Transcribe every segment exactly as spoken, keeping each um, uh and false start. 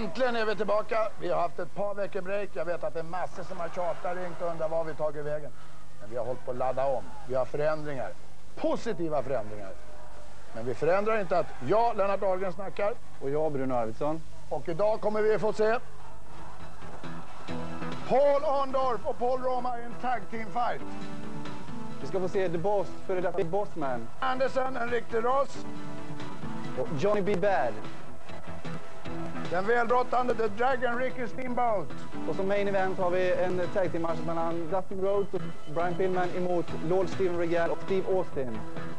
Äntligen är vi tillbaka. Vi har haft ett par veckor break. Jag vet att det är massor som har tjatat, ringt och undrar vad vi tagit vägen. Men vi har hållit på att ladda om. Vi har förändringar. Positiva förändringar. Men vi förändrar inte att jag, Lennart Dahlgren, snackar. Och jag, Bruno Arvidsson. Och idag kommer vi få se Paul Orndorff och Paul Roma i en tag team fight. Vi ska få se The Boss, före detta Bossman. Anderson, en riktig ras. Och Johnny B. Bad. Den välbrottande The Dragon Ricky Steamboat. Och som main event har vi en tag team match mellan Dustin Rhodes och Brian Pillman emot Lord Steven Regal och Steve Austin.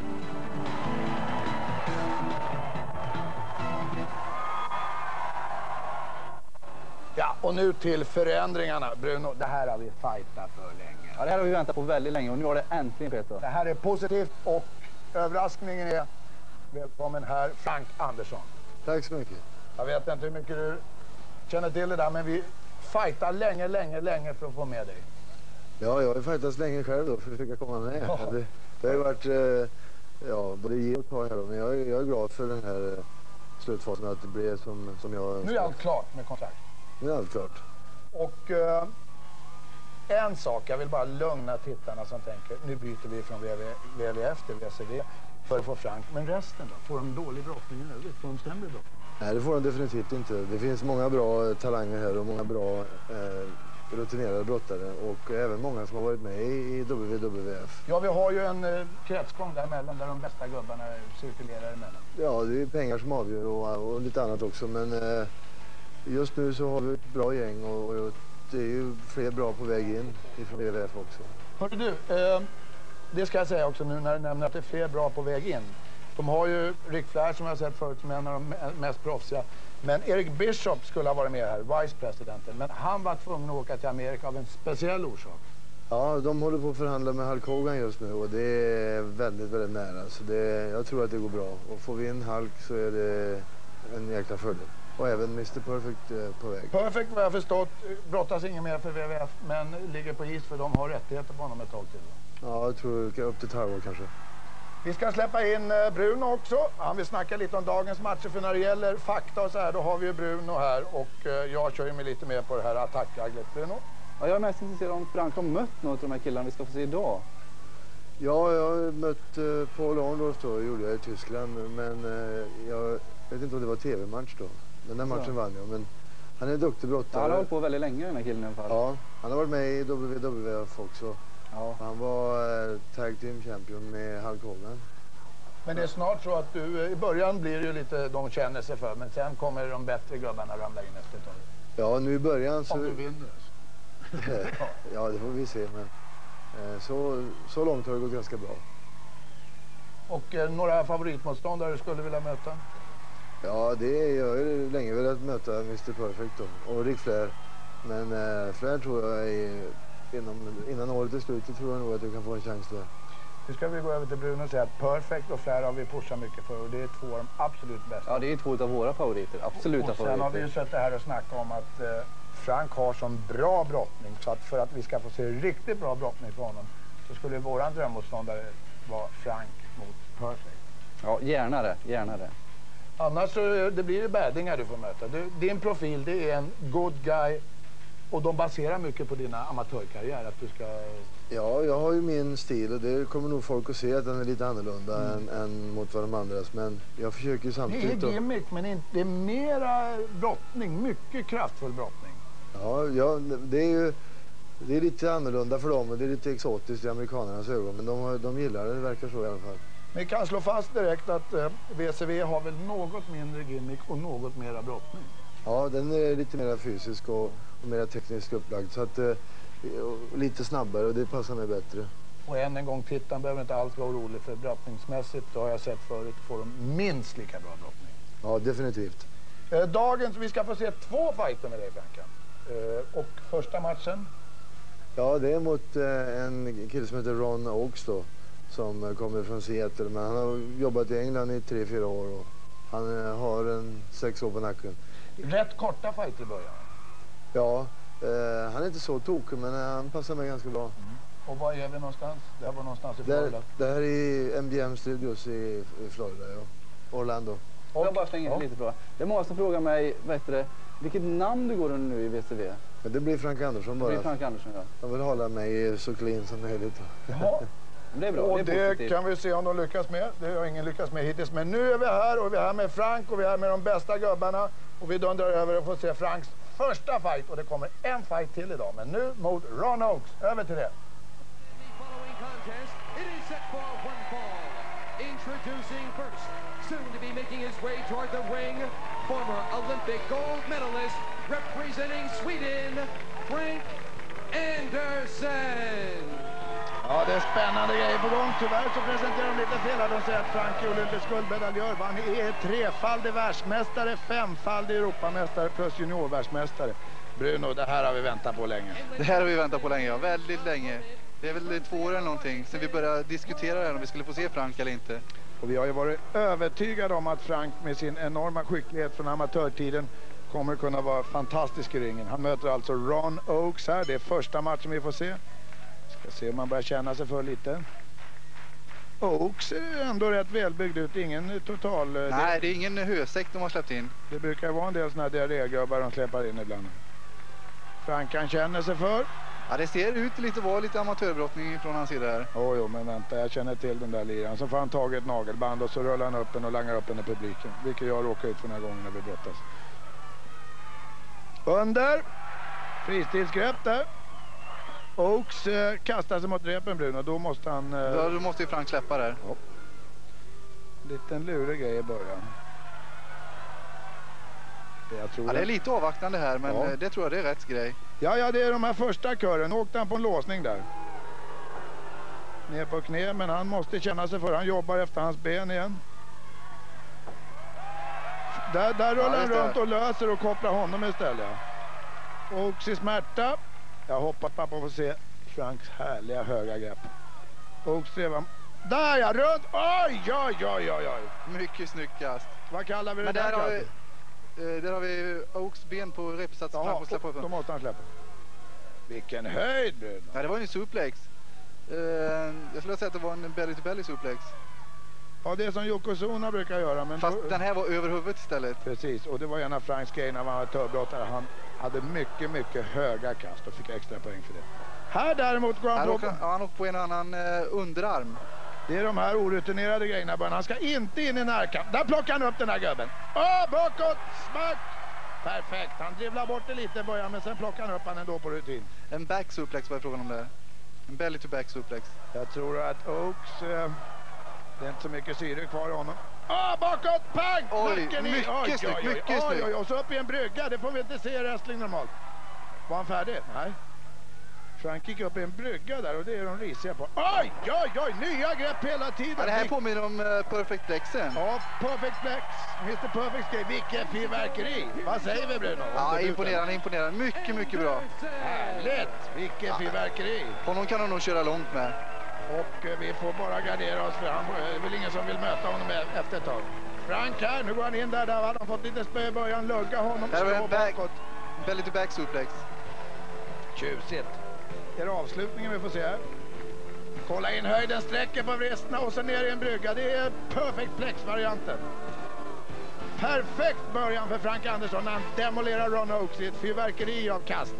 Ja, och nu till förändringarna. Bruno, det här har vi fightat för länge. Ja, det här har vi väntat på väldigt länge och nu har det äntligen, Peter. Det här är positivt och överraskningen är, välkommen här, Frank Andersson. Tack så mycket. Jag vet inte hur mycket du känner till det där, men vi fightar länge, länge, länge för att få med dig. Ja, jag har fightats länge själv då för att försöka komma med. Ja. Det, det har ju varit, eh, ja, både ge och ta här då, men jag, är- jag är glad för den här eh, slutfasen, att det blev som, som jag... Nu är allt klart med kontrakt. Nu är allt klart. Och eh, en sak, jag vill bara lugna tittarna som tänker, nu byter vi från V V F till V C V för att få Frank. Men resten då? Får de dålig brottning i övrigt? Får de sämre brottning? Nej, det får de definitivt inte. Det finns många bra eh, talanger här och många bra eh, rutinerade brottare. Och även många som har varit med i, i W W F. Ja, vi har ju en eh, kretsgång däremellan där de bästa gubbarna cirkulerar emellan. Ja, det är pengar som avgör och, och lite annat också. Men eh, just nu så har vi ett bra gäng och, och det är ju fler bra på väg in ifrån V V F också. Hörru du, eh, det ska jag säga också nu när du nämner att det är fler bra på väg in. De har ju Ric Flair som jag har sett förut som är en av de mest proffsiga. Men Eric Bishop skulle ha varit med här, vicepresidenten. Men han var tvungen att åka till Amerika av en speciell orsak. Ja, de håller på att förhandla med Hulk Hogan just nu och det är väldigt, väldigt nära. Så det, jag tror att det går bra. Och får vi in Hulk så är det en jäkla fördel. Och även mister Perfect eh, på väg. Perfect vad jag förstått, brottas ingen mer för V V F men ligger på is för de har rättigheter på honom ett tag till. Ja, jag tror upp till ett halvår kanske. Vi ska släppa in eh, Bruno också. Han vill snacka lite om dagens matcher för när det gäller fakta och så här, då har vi ju Bruno här och eh, jag kör ju mig lite mer på det här attackaglet. Bruno? Ja, jag är mest intresserad om Frank har mött något av de här killarna vi ska få se idag. Ja, jag har mött eh, Paul Orndorff då, gjorde jag i Tyskland. Men eh, jag vet inte om det var tv-match då. Den där matchen Ja. vann jag, men han är en duktig brottare. Ja, han har hållit på väldigt länge den här killen i alla fall. Ja, han har varit med i W W F också. Ja. Han var eh, tag team champion med Hulk Hogan. Men det är snart så att du, eh, i början blir det ju lite de känner sig för, men sen kommer de bättre gubbarna ramla in efter ett tag. Ja, nu i början så... Om du vinner. Ja, det får vi se, men eh, så, så långt har det gått ganska bra. Och eh, några favoritmotståndare du skulle vilja möta? Ja, det är, jag har ju länge velat möta mister Perfect då, och Ric Flair. Men eh, Flair tror jag är, inom, innan året är slut tror jag nog att jag kan få en chans där. Nu ska vi gå över till Bruno och säga att Perfect och Flair har vi pushat mycket för och det är två av de absolut bästa. Ja, det är ju två av våra favoriter. Absoluta och sen favoriter. har vi ju suttit här och snackat om att eh, Frank har sån bra brottning så att för att vi ska få se riktigt bra brottning från honom så skulle våran drömmotståndare vara Frank mot Perfect. Ja, gärna det. Gärna det. Annars så det blir ju bäddingar du får möta. Du, din profil det är en good guy och de baserar mycket på dina amatörkarriär att du ska... Ja, jag har ju min stil och det kommer nog folk att se att den är lite annorlunda mm. än, än mot vad de andras. Men jag försöker ju samtidigt... Det är gimmick men inte, det är mera brottning, mycket kraftfull brottning. Ja, ja, det är ju det är lite annorlunda för dem och det är lite exotiskt i amerikanernas ögon. Men de, de gillar det, det verkar så i alla fall. Vi kan slå fast direkt att eh, V C V har väl något mindre gimmick och något mera brottning. Ja, den är lite mer fysisk och, och mer tekniskt upplagd. Så att, eh, lite snabbare och det passar mig bättre. Och än en gång, tittaren behöver inte alls vara orolig för brottningsmässigt. Det har jag sett förut, får de minst lika bra brottning. Ja, definitivt. Eh, dagens, vi ska få se två fighter med dig, Franka. Eh, och första matchen? Ja, det är mot eh, en kille som heter Ron Oakes då. Som kommer från Seattle, men han har jobbat i England i tre, fyra år och han eh, har en sex år på nacken. Rätt korta fighter i början. Ja, eh, han är inte så tokig men han passar mig ganska bra. Mm. Och var är vi någonstans? Det här var någonstans i Florida. Det här är i M G M Studios i, i Florida, ja. Orlando. Och jag bara slänger ja. lite fråga. Det är många som frågar mig, vad heter det, Vilket namn du går under nu i V C V? Men det blir Frank Andersson bara. Det blir Frank Andersson, ja. Jag vill hålla mig så clean som möjligt. Ja. Det är bra, Och det, är det positivt. kan vi se om de lyckas med. Det har ingen lyckats med hittills. Men nu är vi här och vi är här med Frank och vi är här med de bästa gubbarna. Och vi dundrar över och får se Franks första fight. Och det kommer en fight till idag. Men nu mot Ron Oakes. Över till det. Introducing first, soon to be making his way toward the ring, former Olympic gold medalist representing Sweden, Frank Andersson. Ja, det är spännande grejer på gång. Tyvärr så presenterar de lite fel. De säger att Frank är olympisk guldmedaljör. Han är trefaldig världsmästare, femfaldig Europamästare plus juniorvärldsmästare. Bruno, det här har vi väntat på länge. Det här har vi väntat på länge, ja. Väldigt länge. Det är väl två år eller någonting sen vi började diskutera det här om vi skulle få se Frank eller inte. Och vi har ju varit övertygade om att Frank med sin enorma skicklighet från amatörtiden kommer kunna vara fantastisk i ringen. Han möter alltså Ron Oakes här. Det är första matchen vi får se. Ska se om man börjar känna sig för lite. Oakes är ändå rätt välbyggd ut. Ingen total... Nej, det är ingen hösäck de har släppt in. Det brukar vara en del sådana här diarrégubbar de släpper in ibland. Frank han känner sig för. Ja, det ser ut lite att vara lite amatörbrottning från hans sida här. Oh, jo, men vänta, jag känner till den där liran. Så får han tag i ett nagelband och så rullar han upp den och langar upp den i publiken. Vilket jag råkar ut för några gånger när vi brottas. Under. Fristilsgrepp där. Oakes eh, kastar sig mot repen, Bruno. Då måste han... Eh... Ja, då måste ju Frank släppa där. Ja. Liten lurig grej i början. Jag tror ja, det är lite avvaktande här, men ja. Det tror jag det är rätt grej. Ja, ja, det är de här första kören. Nu åkte han på en låsning där. Ner på knä, men han måste känna sig för. Han jobbar efter hans ben igen. Där, där rullar ja, han runt och löser och kopplar honom istället. Oakes i smärta. Jag hoppas pappa får se Franks härliga höga grepp. Oakes strävar. Där ja, runt. Oj, oj, oj, oj, oj. Mycket snyggt kast. Vad kallar vi det men där? där har vi... Där har vi Oakes ben på repsats. Ja, och släppa upp. Då måste han släppa. Vilken höjd, Bruno. Ja, det var ju en suplex. Uh, jag skulle säga att det var en belly-to-belly suplex. Ja, det är som Yokozuna brukar göra. Men fast då... den här var över huvudet istället. Precis, och det var en av Franks grejer när han var amatörbrotare. Han hade mycket, mycket höga kast och fick extra poäng för det. Här däremot går han på... Ja, han åker på en annan uh, underarm. Det är de här orutinerade grejerna. Bara. Han ska inte in i närkamp. Där plockar han upp den här gubben. Åh, bakåt! Smack! Perfekt. Han dribblar bort det lite i början, men sen plockar han upp han ändå på rutin. En back suplex var frågan om det. En belly to back suplex. Jag tror att Oakes... Eh, det är inte så mycket syre kvar i honom. Åh, bakåt! Pang! Oj, mycket snyggt, mycket oj, snyggt. Oj, och så upp i en brygga. Det får vi inte se i wrestling normalt. Var han färdig? Nej. Frank gick upp i en brygga där och det är de risiga på. Oj, oj, oj, nya grepp hela tiden. Ja, det här påminner om uh, Perfect Plexen. Ja, Perfect Plex, mister Perfect Grej. Vilket fyrverkeri. Vad säger vi, Bruno? Ja, imponerande, imponerande. Mycket, mycket bra. Härligt, vilket ja. fyrverkeri. Honom kan de nog köra långt med. Och uh, vi får bara gardera oss för han är väl ingen som vill möta honom efter ett tag. Frank här, nu går han in där, där hade han fått lite spö i början, lugga honom. Här var en back, belly to back suplex. Tjusigt. Är det avslutningen vi får se här? Kolla in höjden, sträcker på vristerna och sen ner i en brygga. Det är Perfect Plex-varianten. Perfekt början för Frank Andersson när han demolerar Ron Oakes i ett fyrverkeri av kast.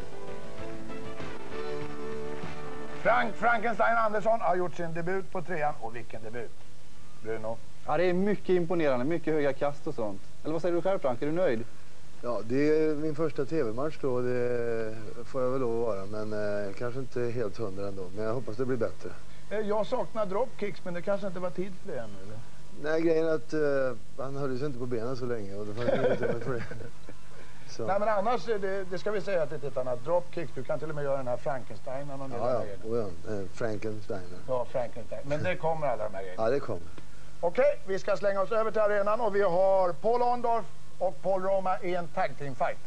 Frank Frankenstein Andersson har gjort sin debut på trean. Och vilken debut, Bruno? Ja, det är mycket imponerande, mycket höga kast och sånt. Eller vad säger du själv, Frank? Är du nöjd? Ja, det är min första tv-match då, det får jag väl lov att vara, men eh, kanske inte helt hundra ändå, men jag hoppas det blir bättre. Jag saknar dropkicks, men det kanske inte var tid för det ännu, eller? Nej, grejen är att eh, han höll sig inte på benen så länge och det fanns inget utrymme för det. Så. Nej, men annars, det, det ska vi säga till tittarna, dropkicks, du kan till och med göra den här Frankenstein. Ja, ja, och ja, eh, Frankenstein. Ja, Frankenstein, men det kommer alla de här grejerna. Ja, det kommer. Okej, vi ska slänga oss över till arenan och vi har Paul Orndorff och Paul Roma i en tag team fight.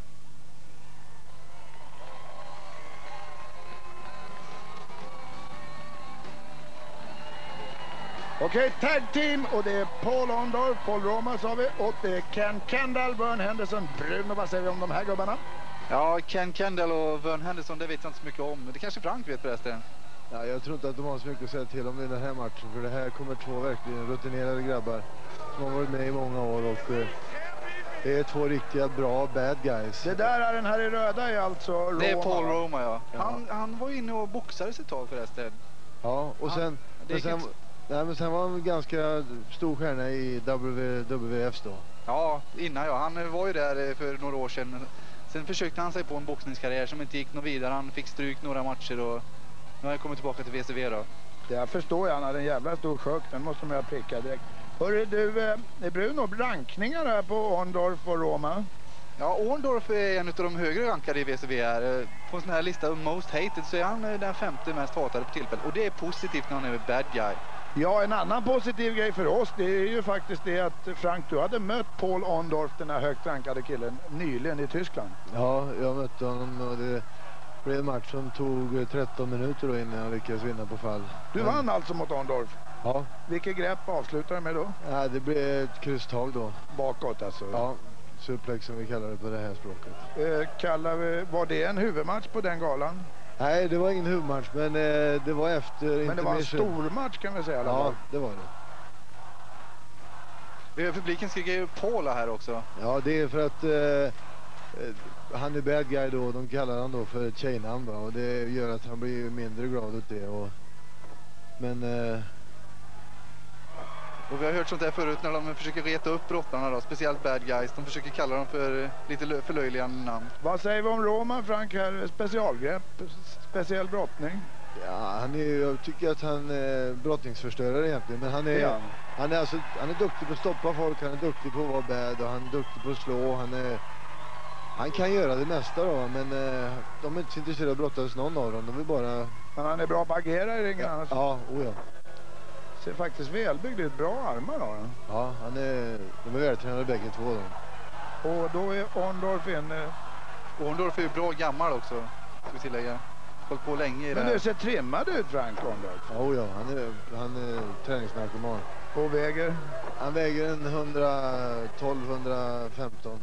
Okej, tag team och det är Paul Orndorff, Paul Roma sa vi och det är Ken Kendall, Vern Henderson, Bruno. Vad säger vi om de här gubbarna? Ja, Ken Kendall och Vern Henderson, det vet jag inte så mycket om. Det kanske Frank vet förresten. Ja, jag tror inte att de har så mycket att säga till om i den här matchen, för det här kommer två verkligen rutinerade grabbar som har varit med i många år och eh, Det är två riktiga bra bad guys. Det där är den här i röda är alltså Roma. Det är Paul Roma, ja. Ja. Han, han var inne och boxades ett tag förresten. Ja, och sen, det men gick sen, inte- nej, men sen var han ganska stor stjärna i W W F då. Ja, innan ja. Han var ju där för några år sedan. Sen försökte han sig på en boxningskarriär som inte gick något vidare. Han fick stryk några matcher och nu har han kommit tillbaka till V C V då. Jag förstår jag, han hade en jävla stor sjuk. Den måste man ju pricka direkt. Hörru du, eh, Bruno, rankningar här på Orndorff och Roma. Ja, Orndorff är en av de högre rankade i V C V här. På en sån här lista Most Hated så är han den femte mest hatade på tillfället. Och det är positivt när han är bad guy. Ja, en annan positiv grej för oss, det är ju faktiskt det att Frank, du hade mött Paul Orndorff, den här högt rankade killen, nyligen i Tyskland. Ja, jag mötte honom och det blev en match som tog tretton minuter då innan jag lyckades vinna på fall. Du Men- vann alltså mot Orndorff. Ja, Vilket grepp avslutar du med då? ja, det blev ett krysstag då. Bakåt alltså. Ja, suplex som vi kallar det på det här språket. Eh, kallar vi, var det en huvudmatch på den galan? Nej, det var ingen huvudmatch, men eh, det var efter Men det var en intermission. stor match kan vi säga i alla Ja, fall. det var det. Eh, Publiken skriker ju Paula här också. Ja, det är för att eh, eh, han är bad guy då, de kallar han då för ett tjejnamn va? Och det gör att han blir mindre glad åt det. Och, men eh, Och vi har hört sånt där förut när de försöker reta upp brottarna då, speciellt bad guys. De försöker kalla dem för eh, lite lö- förlöjligande namn. Vad säger vi om Roma, Frank, här? Specialgrepp, speciell brottning. ja, han är, ju- jag tycker att han är brottningsförstörare egentligen. Men han är, Ja. han är, alltså, han är duktig på att stoppa folk, han är duktig på att vara bad och han är duktig på att slå. Han, är, han kan göra det mesta då, men eh, de är inte så intresserade av att brottas någon av dem. De vill bara... Men han är bra på att agera i ringen annars. Ja, oh ja. Ser faktiskt välbyggd ut, bra armar har han. Ja, han är, de är vältränade bägge två då. Och då är Orndorff inne. Orndorff är ju bra gammal också, ska vi tillägga. Hållit på länge i det Men här. du ser trimmad ut, Frank Orndorff. Ja, oh ja, han är, han är träningsnarkoman. Och väger. Han väger en hundratolv hundrafemton.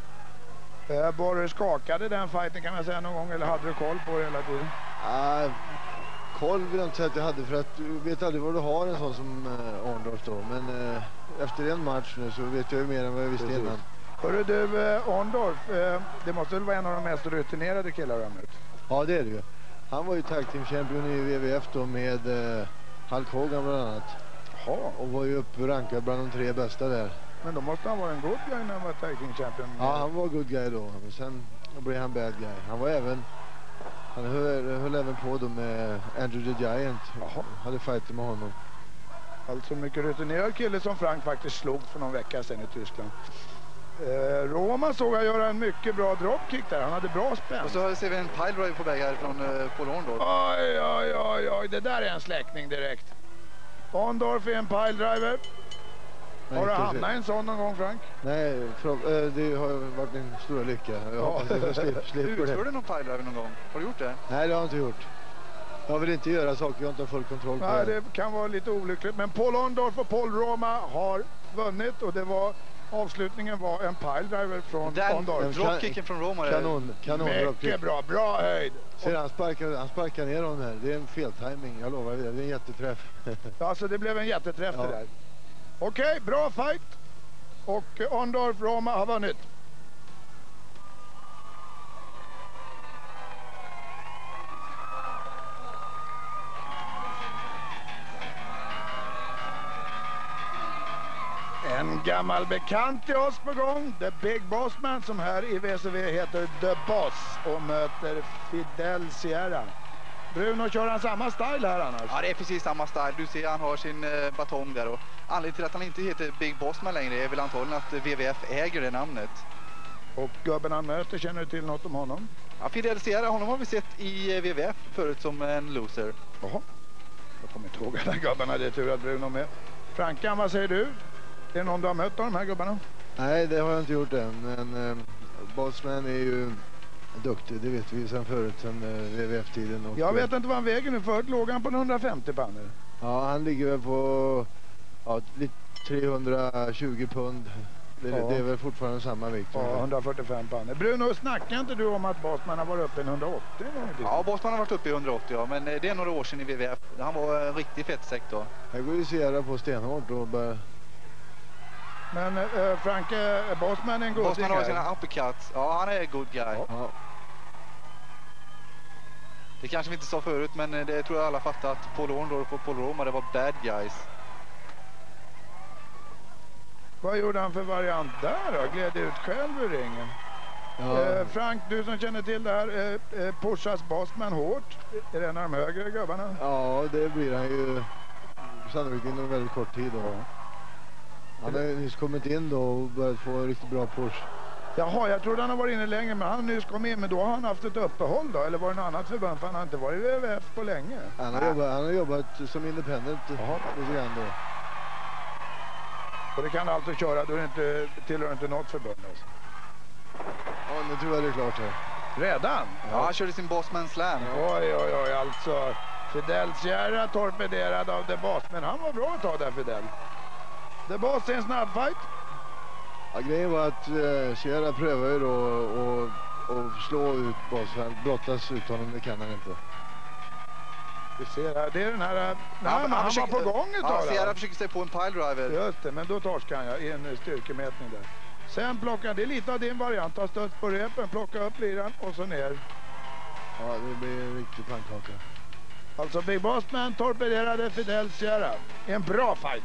Eh, var du skakad i den fighten kan man säga någon gång, eller hade du koll på det hela tiden? Ah, koll vill jag inte säga att jag hade, för att du vet aldrig vad du har en sån som eh, Orndorff då. Men eh, efter en match nu så vet jag ju mer än vad jag visste Precis. innan. Hörru du, eh, Orndorff, eh, det måste väl vara en av de mest rutinerade killar du har mött? Ja, det är det ju. Han var ju tag team champion i W W F då med eh, Hulk Hogan bland annat. Jaha, Och var ju uppe rankad bland de tre bästa där. men då måste han vara en good guy när han var tag team champion. Ja, han var good guy då. Men sen blev han bad guy. Han var även... Han höll, höll även på då med Andrew the Giant. Jaha. Hade fighter med honom. Alltså mycket rutinerad kille som Frank faktiskt slog för någon vecka sedan i Tyskland. Eh, Roma såg jag göra en mycket bra dropkick där. Han hade bra spänn. Och så ser vi en piledrive på väg här från uh, Paul Orndorff. Oj, oj, oj, oj. Det där är en släckning direkt. Orndorff är en piledriver. Nej, Har du ska vi se. hamnat i en sån någon gång, Frank? Nej, för, eh, det har varit min stora lycka. Jag Ja. hoppas att jag slipper, slipper Utför det. du någon piledrive någon gång? Har du gjort det? Nej, det har jag inte gjort. Jag vill inte göra saker jag inte har full kontroll på. Nej, det kan vara lite olyckligt. Men Paul Orndorff och Paul Roma har vunnit och det var... Avslutningen var en piledriver från Den Orndorff. dropkicken från Roma. Kanon, kanon. Mycket bra, bra höjd. Ser han sparkar, han sparkar ner honom här. Det är en feltiming, jag lovar det. Det är en jätteträff. Alltså det blev en jätteträff Ja. det där. Okej, bra fight. Och eh, Orndorff Roma har vunnit. En gammal bekant till oss på gång, The Big Bossman, som här i V C V heter The Boss och möter Fidel Sierra. Bruno, kör han samma style här annars? Ja, det är precis samma style. Du ser han har sin eh, batong där. Och anledningen till att han inte heter Big Bossman längre är väl antagligen att W W F äger det namnet. Och gubben han möter, känner du till något om honom? Ja, Fidel Sierra, honom har vi sett i eh, W W F förut som en loser. Jaha. Jag kommer inte ihåg alla gubbarna, det är tur att Bruno med. Frankan, vad säger du? Är det någon du har mött av de här gubbarna? Nej, det har jag inte gjort än. Men eh, Bossman är ju duktig, det vet vi sedan förut, sedan eh, W W F-tiden. Och, Jag vet inte vad han väger nu, förut låg han på hundrafemtio pannor. Ja, han ligger väl på ja, lite trehundratjugo pund. Det, Ja. det är väl fortfarande samma vikt. Ja, hundrafyrtiofem pannor. Bruno, snackar inte du om att Bossman har varit uppe i hundraåttio en gång i tiden? Ja, Bossman har varit uppe i hundraåttio, ja, men eh, det är några år sedan i W W F. Han var en riktig fettsäck då. Här går ju Sierra på stenhårt och bara... Men äh, Frank äh, Bossman är en god Bossman har här. sina uppercuts. Ja, han är good guy. Ja. Det kanske vi inte sa förut, men det tror jag alla fattar att Paul Orndorff och Paul Roma, det var bad guys. Vad gjorde han för variant där då? Gled ut själv ur ringen. Ja. Eh, Frank, du som känner till det här, eh, eh, pushas Bossman hårt? Är det en av de högre gubbarna? Ja, det blir han ju sannolikt inom väldigt kort tid då. Han har ju nyss kommit in då och börjat få en riktigt bra push. Jaha, jag trodde han har varit inne länge, men han nyss kom in, men då har han haft ett uppehåll då? Eller var det något annat förbund? För han har inte varit i W W F på länge. Han har, jobbat, han har jobbat som independent lite grann då. Och det kan alltså köra, då är det inte, tillhör inte något förbund alltså. Ja, nu tror jag det är klart här. Redan? Ja, han körde sin Bossman slam. Oj, oj, oj, alltså. Fidel Sierra torpederad av The Boss, men han var bra att ta där, Fidel. The Boss är en snabbfight. Ja, grejen var att eh, Sierra prövar ju då och, och slå ut Boss. Han brottas ut honom, det kan han inte. Vi ser här, det är den här... Nej, Ja, men han försöker- var på gång ett Ja, tag. Sierra där. försöker sig på en piledriver. Just det, men då torskar han ja, i en styrkemätning där. Sen plockar, det är lite av din variant, ta stöts på repen, plocka upp liran och så ner. Ja, det blir en riktig pannkaka. Alltså Big Bossman torpederade Fidel Sierra. En bra fight.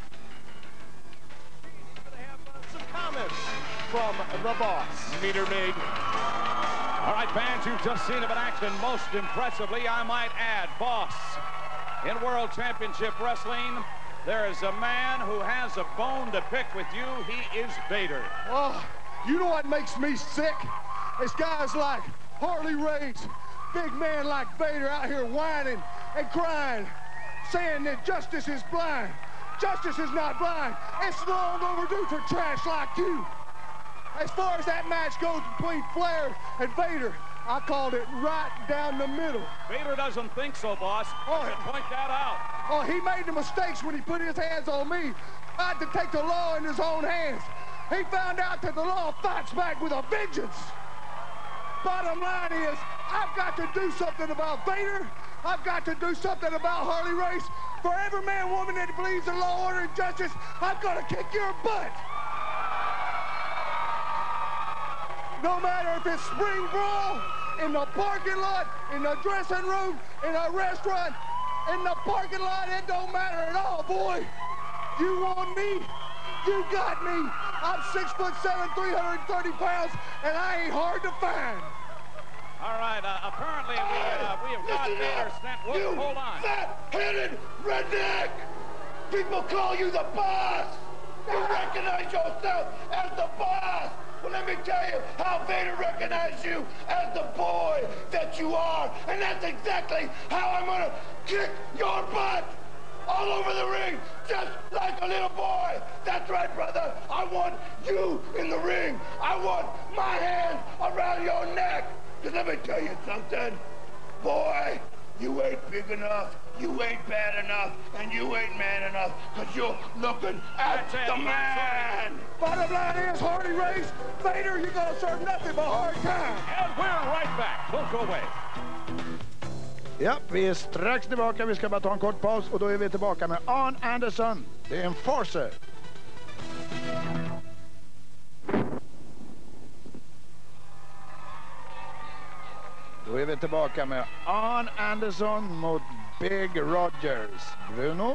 Some comments from the Boss. Meter Mig. All right, fans, you've just seen him in action. Most impressively, I might add, Boss. In World Championship Wrestling, there is a man who has a bone to pick with you. He is Vader. Oh, you know what makes me sick? It's guys like Harley Race, big man like Vader out here whining and crying, saying that justice is blind. Justice is not blind. It's long overdue for trash like you. As far as that match goes between Flair and Vader, I called it right down the middle. Vader doesn't think so, Boss. Oh, You should point that out. Oh, he made the mistakes when he put his hands on me. I had to take the law in his own hands. He found out that the law fights back with a vengeance. Bottom line is, I've got to do something about Vader. I've got to do something about Harley Race. For every man, woman that believes in law, order, and justice, I'm gonna kick your butt. No matter if it's spring brawl, in the parking lot, in the dressing room, in a restaurant, in the parking lot, it don't matter at all, boy. You want me? You got me. I'm six foot seven, three hundred thirty pounds, and I ain't hard to find. All right, uh, apparently we, uh, we have got Vader sent. Whoa, hold on. Fat-headed redneck! People call you the boss! You recognize yourself as the boss! Well, let me tell you how Vader recognized you as the boy that you are, and that's exactly how I'm gonna kick your butt! All over the ring, just like a little boy. That's right, brother. I want you in the ring. I want my hands around your neck. Because let me tell you something, boy, you ain't big enough, you ain't bad enough, and you ain't man enough, because you're looking at That's it. the man. Bottom line is, Hardy Race, Vader, you're going to serve nothing but hard time. And we're right back. Don't go away. Ja, vi är strax tillbaka. Vi ska bara ta en kort paus och då är vi tillbaka med Arn Anderson, The Enforcer. Då är vi tillbaka med Arn Anderson mot Big Rogers. Bruno?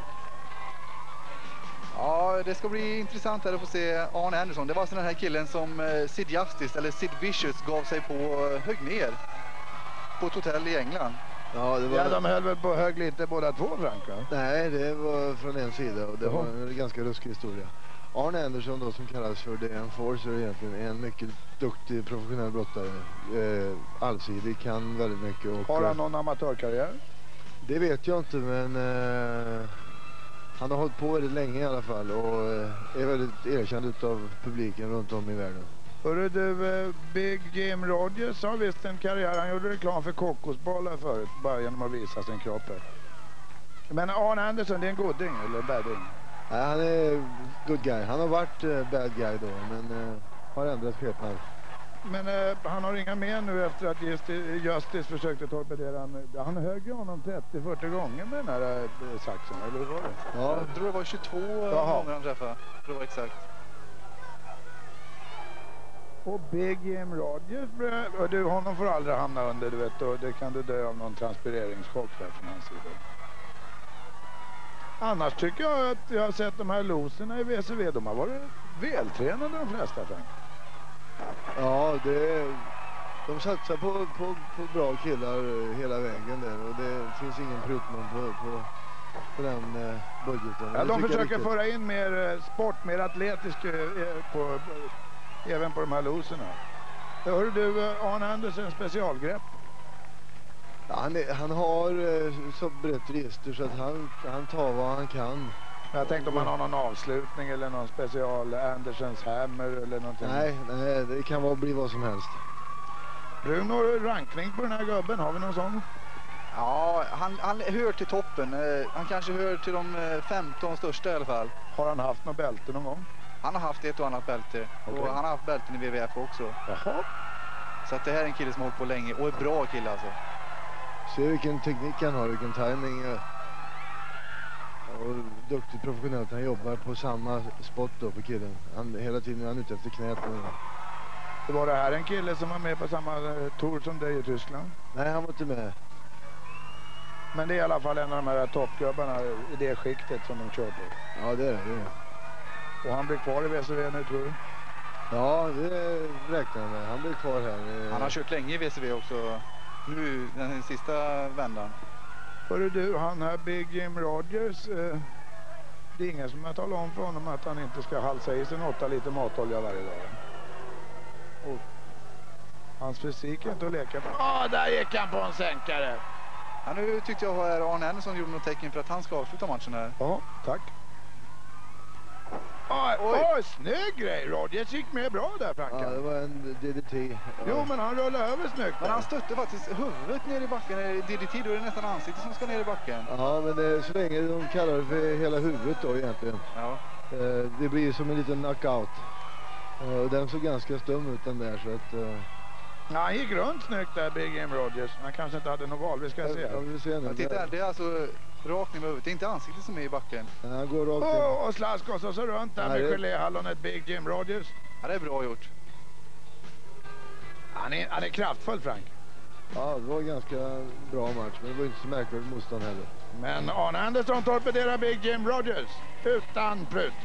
Ja, det ska bli intressant här att få se Arn Anderson. Det var alltså den här killen som eh, Sid Justice, eller Sid Vicious, gav sig på eh, högg ner på ett hotell i England. Ja, det var... Ja, de höll väl på hög lite båda två, Frank, va? Nej, det var från en sida och det Jaha. var en ganska ruskig historia. Arn Anderson då, som kallas för The Enforcer, egentligen en mycket duktig professionell brottare. Eh, allsidig, kan väldigt mycket. Och, Har han någon amatörkarriär? det vet jag inte, men eh, han har hållit på väldigt länge i alla fall och eh, är väldigt erkänd av publiken runt om i världen. Hörru du, eh, Big Jim Rogers har visst en karriär. Han gjorde reklam för kokosbollar förut, bara genom att visa sin kropp. Men Arn Anderson, det är en goding eller en bading? Nej, han är good guy. Han har varit eh, bad guy då, men eh, har ändrat skepnad. Men eh, han har inga mer nu efter att Justice, Justice försökte torpedera han. Han högg ju honom trettio till fyrtio gånger med den här eh, saxen, eller hur var det? Ja, Jag tror det var tjugotvå Jaha. gånger han träffade, för det var exakt. Och Big Jim Rogers, och du, honom får aldrig hamna under, du vet, och det kan du dö av någon transpireringschock där från hans sida. Annars tycker jag att jag har sett de här loserna i V C V, de har varit vältränade de flesta. Frank. Ja, det, de satsar på, på, på bra killar hela vägen där och det finns ingen prutman på, på, på den eh, budgeten. Ja, de försöker riktigt. föra in mer eh, sport, mer atletisk eh, på, även på de här loserna. Hör du eh, Arne Andersen specialgrepp? Ja, han, är, han har eh, så brett register så att han, han tar vad han kan. Jag tänkte om man har någon avslutning eller någon special Andersens hammer eller någonting. Nej, nej, det kan vara, bli vad som helst. Bruno, rankning på den här gubben, har vi någon sån? Ja, han, han hör till toppen. Eh, Han kanske hör till de eh, femton största i alla fall. Har han haft något bälte någon gång? Han har haft ett och annat bälte. Okej. Och han har haft bälten i W W F också. Jaha. Så att det här är en kille som har hållit på länge och är bra kille alltså. Se vilken teknik han har, vilken timing. eh, Och duktigt professionellt. Han jobbar på samma spot då på killen. Han, hela tiden är han ute efter knät nu. Det var det här en kille som var med på samma eh, tour som dig i Tyskland? Nej, han var inte med. Men det är i alla fall en av de här toppgubbarna i det skiktet som de kör på. Ja, det är det. Och han blir kvar i V C V nu, tror du? Ja, det räknar jag med. Han blir kvar här. Han har kört länge i V C V också. Nu den sista vändan. Hörru du, han här Big Jim Rogers, eh, det är ingen som har talat om för honom att han inte ska halsa i sig åtta liter matolja varje dag. Och hans fysik är inte att leka på. Åh, där gick han på en sänkare! Ja, nu tyckte jag att Arne Andersson gjorde något tecken för att han ska avsluta matchen här. Ja, tack. Oj, Oj. oj, snygg grej! Rogers gick med bra där, Franka. Ja, det var en D D T. Ja. Jo, men han rullade över snyggt. Men där. han stötte faktiskt huvudet ner i backen. I D D T då är det nästan ansiktet som ska ner i backen. Ja, men det, så länge de kallar det för hela huvudet då egentligen. Ja. Eh, det blir som en liten knockout. Eh, och den såg ganska stum ut den där så att... Eh, Ja, han gick runt snyggt där, Big Jim Rogers. Han kanske inte hade något val, vi ska se. ja, vi ser nu. Men titta här, det är alltså rakt ner med huvudet. Det är inte ansiktet som är i backen. Ja, han går rakt in. Oh, och slaskos och så runt där Nej, med det- geléhallonet Big Jim Rogers. Ja, det är bra gjort. Han är, han är kraftfull, Frank. Ja, det var en ganska bra match, men det var inte så märkligt motstånd heller. Men Arne Andersson torpederar Big Jim Rogers utan prut.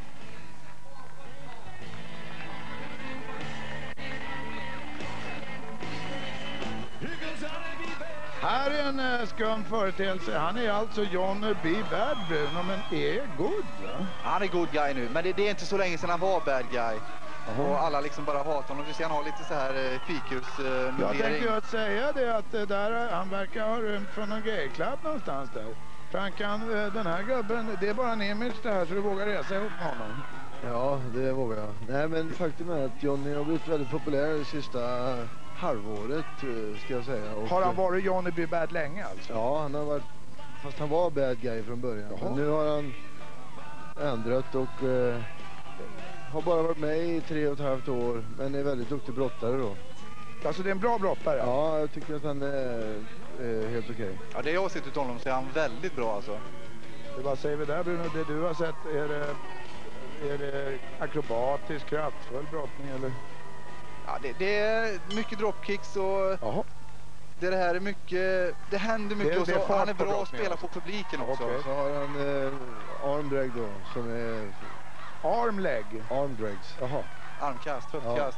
Här är en uh, skum företeelse. Han är alltså John B. Bad, Bruno, men är good, va? Han är good guy nu, men det, det är inte så länge sedan han var bad guy. Och alla liksom bara hatar honom. Du ser han har lite så här eh, fikus eh, Jag tänkte notering. ju att säga det att det där, han verkar ha rymt från någon gayklubb någonstans där. Frank, han, eh, den här gubben, det är bara en image det här så du vågar resa ihop med honom. Ja, det vågar jag. Nej, men faktum är att Johnny har blivit väldigt populär det sista halvåret, eh, ska jag säga. Och, Har han varit Johnny B. Bad länge alltså? Ja, han har varit... Fast han var bad guy från början. Jaha. Men nu har han ändrat och eh, har bara varit med i tre och ett halvt år. Men är väldigt duktig brottare då. Alltså det är en bra brottare. Ja, jag tycker att han är eh, helt okej. Ja, det jag har sett ut honom så är han väldigt bra alltså. Det, vad säger vi där, Bruno? Det du har sett, är det, är det akrobatisk, kraftfull brottning eller? Ja, det, det är mycket dropkicks och Jaha. det, det här är mycket, det händer mycket Det- och det är så, fart han är på bra att brottningen spela alltså. på publiken också. Okej. Så har han eh, armdrag då, som är Armleg. armdrags. Jaha. Armkast, höftkast.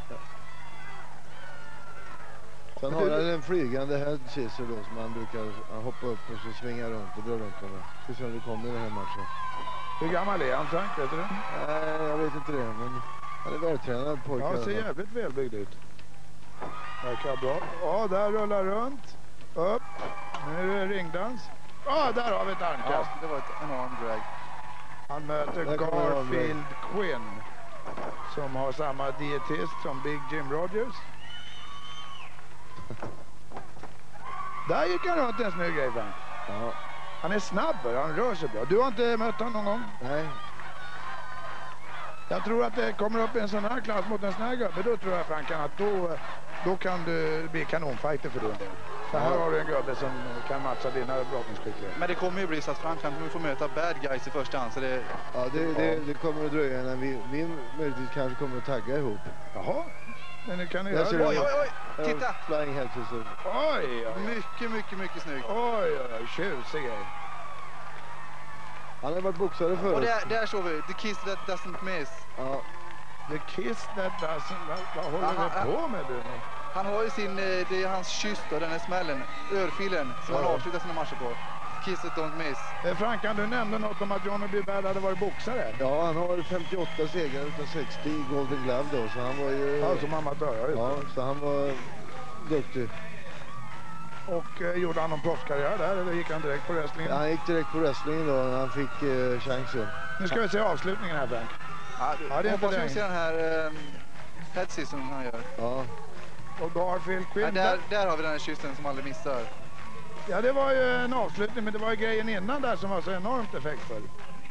Sen har han en flygande head scissor då som han brukar hoppa upp och så svinga runt och dra runt med. Ska se om det kommer i den här matchen. Hur gammal är han, Frank? Vet du det? Nej, jag vet inte det, men han är vältränad pojke. Ja, ser jävligt välbyggd ut. Verkar bra. Ja, där rullar runt. Upp. Nu är det ringdans. Ja, där har vi ett Ja, armkast. det var ett, en armdrag. Han möter Där kommer Garfield Quinn som har samma dietist som Big Jim Rogers. Där gick han runt en snygg grej, Frank. Ja, Han är snabb, han rör sig bra. Du har inte mött honom någon gång? nej. Jag tror att det kommer upp en sån här klass mot en sån här gubbe. Då tror jag, Frank, att då, då kan du bli kanonfighter för din del. Så här har du en gubbe som kan matcha dina brottningsskicklighet. Men det kommer ju bli så att Frank kommer få möta bad guys i första hand. Så det, Ja, det, det, det kommer att dröja innan vi, vi möjligtvis kanske kommer att tagga ihop. Jaha. Men nu kan ni Jag göra ser det. Oj, oj, oj! Titta! Flying head scissors. Oj, oj, Mycket, mycket, mycket snyggt. oj, oj, tjusig grej. Han har varit boxare förut. Och där, där såg vi, the kiss that doesn't miss. Ja. The kiss that doesn't... Vad, vad håller Aha, vi på med, Bruno? Han har ju sin, eh, det är hans kyss då, den här smällen, örfilen som han Ja. avslutar sina matcher på. Kiss that don't miss. Eh, Frankan, du nämnde något om att Johnny B. Bad hade varit boxare. Ja, han har femtioåtta segrar utav sextio i Golden Glove då, så han var ju... Ja, som amatör, ja, just det. Ja, så han var duktig. Och eh, gjorde han någon proffskarriär där, eller gick han direkt på wrestlingen? Han gick direkt på wrestlingen då när han fick eh, chansen. Nu ska vi se avslutningen här, Frank. Ja, Ja, det är inte hoppas vi länge. ser den här eh, head scissor som han gör. Ja. Och Garfield Quinn. Ja, där, där har vi den här kyssen som aldrig missar. Ja, det var ju en avslutning, men det var ju grejen innan där som var så enormt effektfull.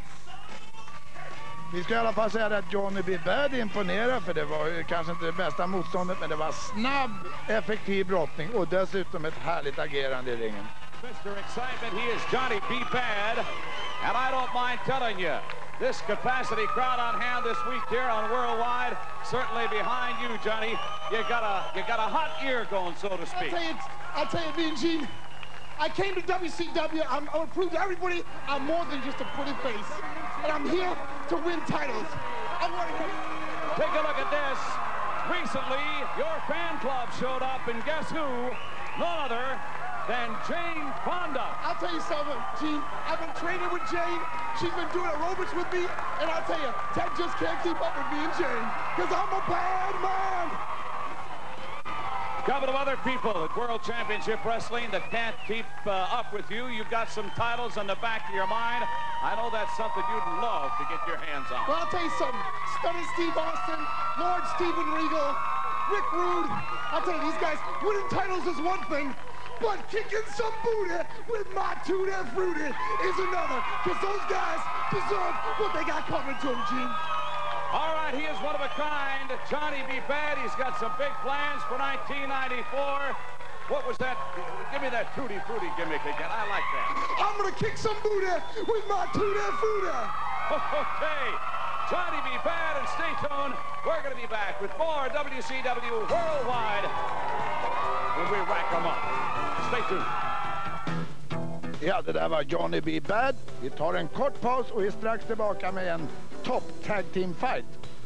Vi ska i alla fall säga att Johnny B. Bad imponerar, för det var ju kanske inte det bästa motståndet, men det var snabb, effektiv brottning och dessutom ett härligt agerande i ringen. Mister Excitement, he is Johnny B. Bad, and I don't mind telling you, this capacity crowd on hand this week here on Worldwide, certainly behind you, Johnny. You got a you got a hot ear going, so to I'll speak. tell you, I'll tell you, Mean Gene, I came to W C W. I'm, I want to prove to everybody I'm more than just a pretty face, and I'm here to win titles. I want to. Take a look at this. Recently, your fan club showed up, and guess who? None other than Jane Fonda. I'll tell you something, Gene. I've been training with Jane. She's been doing aerobics with me, and I'll tell you, Ted just can't keep up with me and Jane, because I'm a bad man. Couple of other people at World Championship Wrestling that can't keep uh, up with you. You've got some titles on the back of your mind. I know that's something you'd love to get your hands on. Well, I'll tell you something. Stunning Steve Austin, Lord Steven Regal, Rick Rude. I'll tell you, these guys, winning titles is one thing, but kicking some booty with my Tutti Frutti is another. Because those guys deserve what they got coming to them, Gene. All right, he is one of a kind. Johnny B. Bad, he's got some big plans for nineteen ninety-four. What was that? Give me that Tutti Frutti gimmick again. I like that. I'm going to kick some booty with my Tutti Frutti. Okay, Johnny B. Bad, and stay tuned. We're going to be back with more W C W Worldwide when we rack them up. Stay tuned. Ja, det där var Johnny B. Bad. Vi tar en kort paus och är strax tillbaka med en top tag team fight.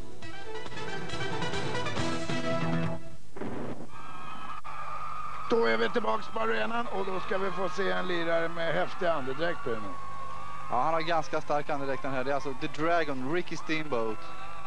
Då är vi tillbaka på arenan och då ska vi få se en lirare med häftig andedräkt, Bruno. Ja, han har ganska stark andedräkt den här. Det är alltså The Dragon, Ricky Steamboat.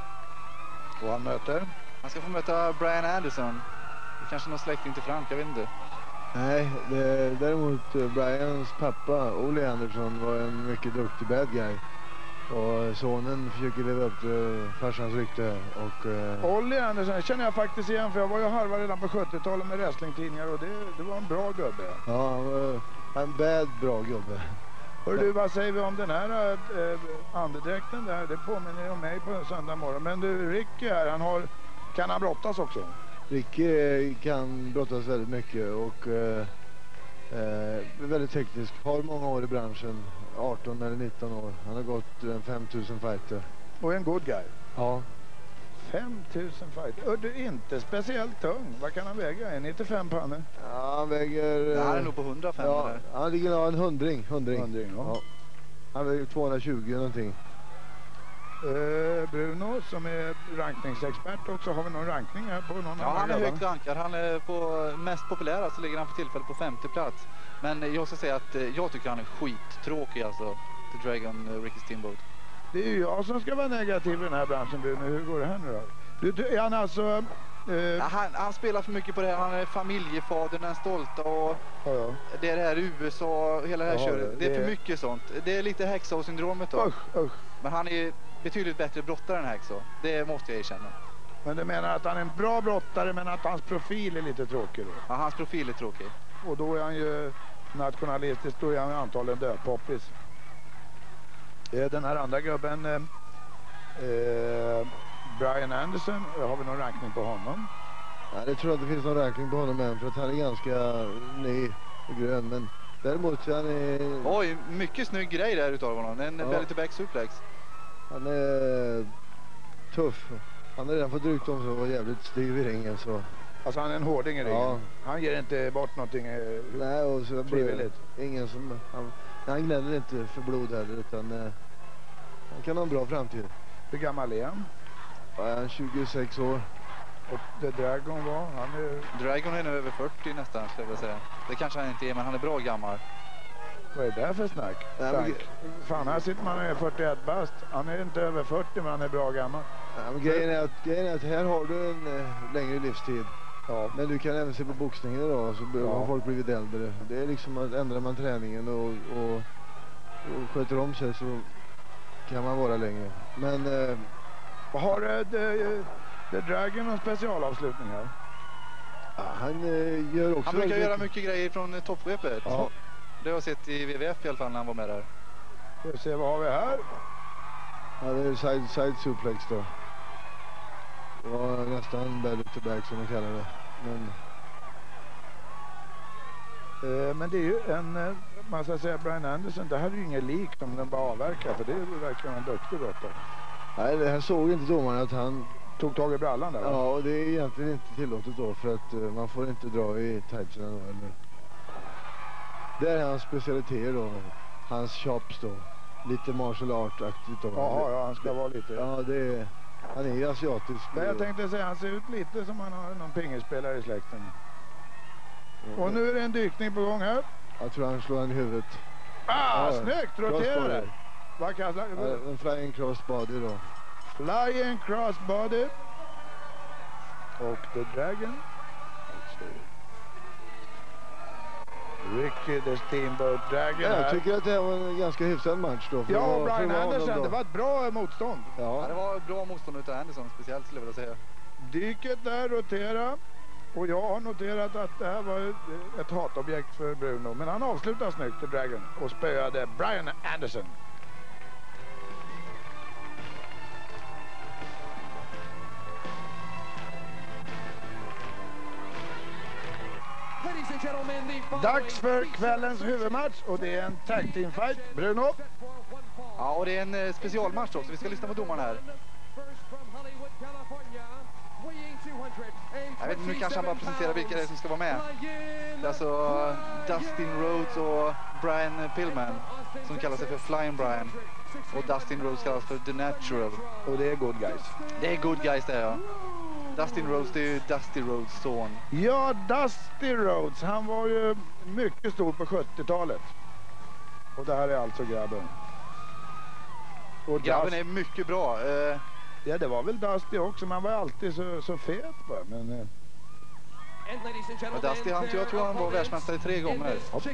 Och han möter? Han ska få möta Brian Anderson. Det är kanske någon släkting till Frank, jag vet inte. Nej, det, däremot eh, Brians pappa, Ole Anderson, var en mycket duktig bad guy. Och sonen försöker leva upp till farsans rykte här. Och, eh, Olli Andersson känner jag faktiskt igen, för jag var ju halva redan på sjuttiotalet med wrestlingtidningar och det, det var en bra gubbe. ja, han var en bad bra gubbe. Hör du, vad säger vi om den här äh, andedräkten där? Det påminner ju om mig på en söndag morgon. Men du, Ricky här, han har, kan han brottas också? Ricky kan brottas väldigt mycket och eh, eh, är väldigt teknisk. Har många år i branschen, arton eller nitton år. Han har gått eh, fem tusen fighter. Och en good guy. Ja. fem tusen fighter. Och du är inte speciellt tung. Vad kan han väga? En nittiofem pannor? Ja, han väger... Ja, han är eh, nog på hundrafem ja, där. han ligger nog en hundring. hundring. Hundring, ja. Ja. Han väger tvåhundratjugo någonting. Uh, Bruno som är rankningsexpert också. Har vi någon rankning här på någon? Ja, han är högt rankad. Han är på mest populära, så ligger han för tillfället på femte plats. Men jag ska säga att eh, jag tycker han är skittråkig alltså. The Dragon, uh, Ricky Steamboat. Det är ju jag som ska vara negativ i den här branschen, Bruno. Hur går det här nu då? Du, är han alltså... Uh, Ja, han, han spelar för mycket på det här. Han är familjefadern, den stolta, och ja, ja. det är det här U S A, hela det här Jaha, köret. Det är det- för mycket sånt. Det är lite Hacksaw-syndromet då. Usch, usch. Men han är betydligt bättre brottare än Hacksaw. Det måste jag erkänna. Men du menar att han är en bra brottare, men att hans profil är lite tråkig då? Ja, hans profil är tråkig. Och då är han ju nationalistisk, då är han antagligen dödpoppis. Eh, Den här andra gubben, eh, eh, Brian Anderson, har vi någon rankning på honom? Ja, det tror jag inte finns någon rankning på honom än, för att han är ganska ny och grön. Men däremot så han är... Oj, mycket snygg grej där utav honom. En Ja. belly to back suplex. Han är tuff. Han har redan fått rykte om sig och var jävligt styv i ringen. Så. Alltså han är en hårding i ringen. Ja. Han ger inte bort någonting eh, Nej, och så frivilligt. Ingen som, han, han gnäller inte för blod heller, utan eh, han kan ha en bra framtid. Hur gammal är han? Ja, han är tjugosex år. Och The Dragon var? Han är... Dragon är nu över fyrtio nästan, skulle jag vilja säga. Det kanske han inte är, men han är bra gammal. Vad är det där för snack? Nej, men... Fan, här sitter man och är fyrtioett bast. Han är inte över fyrtio, men han är bra gammal. Ja, men grejen, är att, grejen är att här har du en eh, längre livstid. Ja. Men du kan även se på boxningen idag, så ja. Har folk blivit äldre. Det är liksom att ändrar man träningen och, och, och sköter om sig så kan man vara längre. Men... Eh, har uh, the, the Dragon någon specialavslutning här? Ja, han uh, gör också... Han brukar göra mycket grejer från uh, toppsvepet. Ja. Det har jag sett i W W F i alla fall när han var med där. Ska vi se, vad har vi här? Ja, det är side, side suplex då. Det var nästan belly to back som man kallar det. Men, uh, men det är ju en... Uh, man ska säga Brian Anderson, det här är ju ingen lik som den bara avverkar. För det är verkligen en duktig brottare. Nej, det här såg inte domaren att han... Tog tag i brallan där? Va? Ja, och det är egentligen inte tillåtet då, för att uh, man får inte dra i tightsen då, eller... Det är hans specialiteter då, hans chops då, lite martial art-aktigt då. Jaha, ja, han ska vara lite... Ja, det är... Han är ju asiatisk. Men jag tänkte säga, han ser ut lite som han har någon pingelspelare i släkten. Ja. Och nu är det en dykning på gång här. Jag tror han slår han i huvudet. Ah, ja, snyggt! Rotera det! Vad kallas det? Ja, en flying crossbody då. Flying crossbody. Och The Dragon. Ricky the Steamboat Dragon. Ja, jag tycker att det var en ganska hyfsad match då. Ja, och Brian Anderson, det var ett bra motstånd. Ja, ja det var ett bra motstånd utav Anderson, speciellt skulle jag vilja säga. Dyket där, rotera. Och jag har noterat att det här var ett hatobjekt för Bruno. Men han avslutar snyggt, The Dragon, och spöade Brian Anderson. Dags för kvällens huvudmatch, och det är en tag team fight. Bruno? Ja, och det är en eh, specialmatch också. Vi ska lyssna på domaren här. Jag vet inte, nu kanske han bara presenterar vilka det är som ska vara med. Det är alltså Dustin Rhodes och Brian Pillman som kallar sig för Flying Brian. Och Dustin Rhodes kallas för The Natural. Och det är good guys. Det är good guys det, ja. Dustin Rhodes, det är ju Dusty Rhodes son. Ja, Dusty Rhodes, han var ju mycket stor på sjuttiotalet. Och det här är alltså grabben. Och grabben Dust... är mycket bra. Uh... Ja, det var väl Dusty också, man var alltid så, så fet bara. Men, uh... och Dusty, han, jag tror han var världsmästare tre gånger.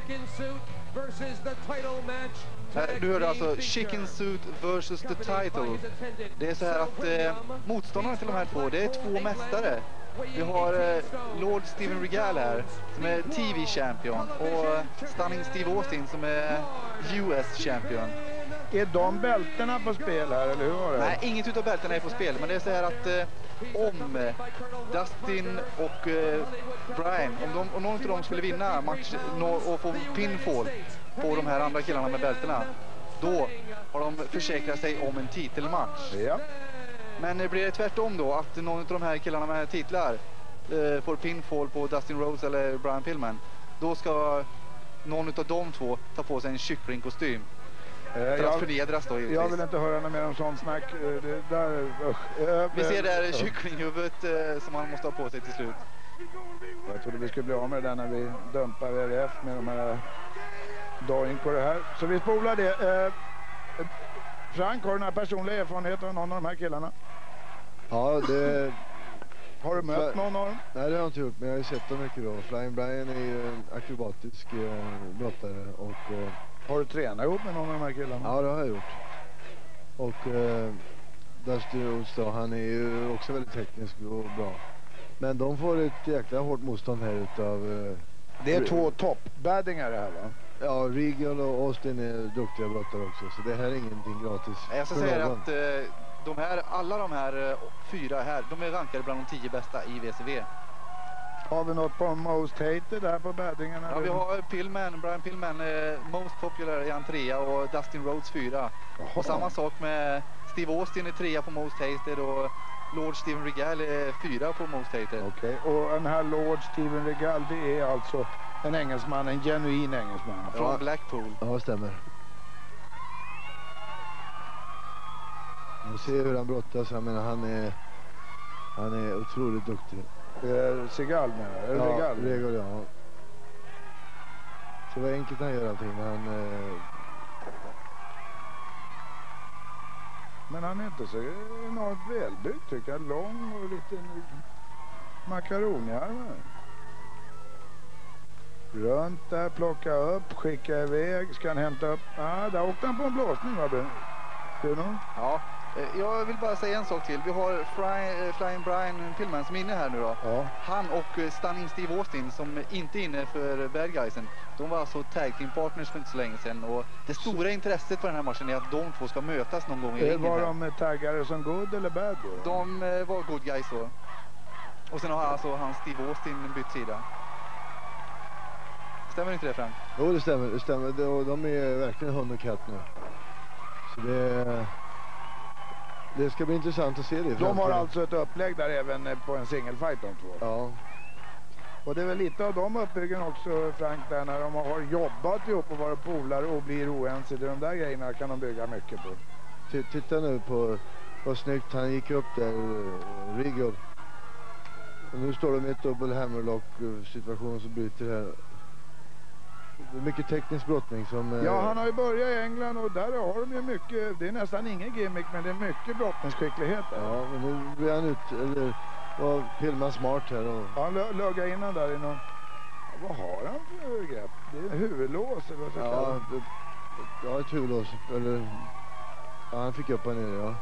Du hörde alltså Chicken Suit versus the Title. Det är så här att eh, motståndarna till de här två, det är två mästare. Vi har eh, Lord Steven Regal här som är T V-champion och eh, Stunning Steve Austin som är U S-champion. Är de bälterna på spel här, eller hur var det? Nej, inget utav bälterna är på spel, men det är så här att eh, om eh, Dustin och eh, Brian, om, de, om någon av dem skulle vinna match no, och få pinfall på de här andra killarna med bälterna, då har de försäkrat sig om en titelmatch. Ja. Men det blir det tvärtom då, att någon av de här killarna med titlar eh, får pinfall på Dustin Rhodes eller Brian Pillman, då ska någon av de två ta på sig en kycklingkostym. För att förnedras då, givetvis. Jag vill inte höra något mer om sånt snack. Det där, uh, Vi ser där kycklinghuvudet uh, som han måste ha på sig till slut. Jag trodde vi skulle bli av med det där när vi dumpar W W F med de här doing på det här. Så vi spolar det. Uh, Frank, har du några personliga erfarenheter av någon av de här killarna? Ja, det... Har du mött Fly... någon av dem? Nej, det har jag inte gjort, men jag har ju sett dem mycket då. Flying Brian är ju en akrobatisk uh, brottare och... Uh... Har du tränat ihop med någon av de här killarna? Ja, det har jag gjort. Och uh, Dusty Rhodes då, han är ju också väldigt teknisk och bra. Men de får ett jäkla hårt motstånd här utav... Uh, det är två toppbaddingar det här, va? Ja, Regal och Austin är duktiga brottare också, så det här är ingenting gratis. Jag ska säga att uh, de här, alla de här uh, fyra här, de är rankade bland de tio bästa i W C W. Har vi något på Most Hated där på baddingarna? Ja, vi har Pillman, Brian Pillman, eh, Most Popular i en trea och Dustin Rhodes fyra. Jaha. Och samma sak med Steve Austin i trea på Most Hated och Lord Steven Regal är fyra på Most Hated. Okej, okay. Och den här Lord Steven Regal, det är alltså en engelsman, en genuin engelsman. Från ja. Blackpool. Ja, stämmer. Man ser hur han brottas, jag menar han är, han är otroligt duktig. Eh, Segal menar du? Ja, Regal? Regal, ja. Så vad enkelt han gör allting, men han... Eh... Men han är inte så enormt välbyggd tycker jag. Lång och lite makaronjarmar. Runt där, plocka upp, skicka iväg. Ska han hämta upp? Ja, ah, där åkte han på en blåsning, va? Bruno? Ja, jag vill bara säga en sak till. Vi har Fly, Flying Brian Pillman som är inne här nu då. Ja. Han och Stunning Steve Austin som inte är inne för Bad Guysen. De var alltså tag team partners för inte så länge sedan. Och det stora så... intresset på den här matchen är att de två ska mötas någon gång i ringen. Var de taggare som good eller bad då? De var good guys då. Och sen har alltså han Steve Austin bytt sida. Stämmer inte det, Frank? Jo, det stämmer. Det stämmer. De, de är verkligen hund och katt nu. Så det... Det ska bli intressant att se det. De har alltså ett upplägg där även på en singelfight de två. Ja. Och det är väl lite av de uppbyggen också, Frank, där när de har jobbat ihop och varit polare och blir oense. De där grejerna kan de bygga mycket på. T Titta nu på vad snyggt han gick upp där, Regal. Och nu står de i ett dubbel hammerlock situation som bryter här. Det är mycket teknisk brottning som... Ja, han har ju börjat i England och där har de ju mycket... Det är nästan ingen gimmick, men det är mycket brottningsskicklighet där. Ja, men nu blir han ut... Eller var Pillman smart här och... Han luggar in han där i någon... Ja, vad har han för grepp? Det är en huvudlås eller vad ska ja, det, ja, ett huvudlås. Eller... Ja, han fick upp han ner, ja.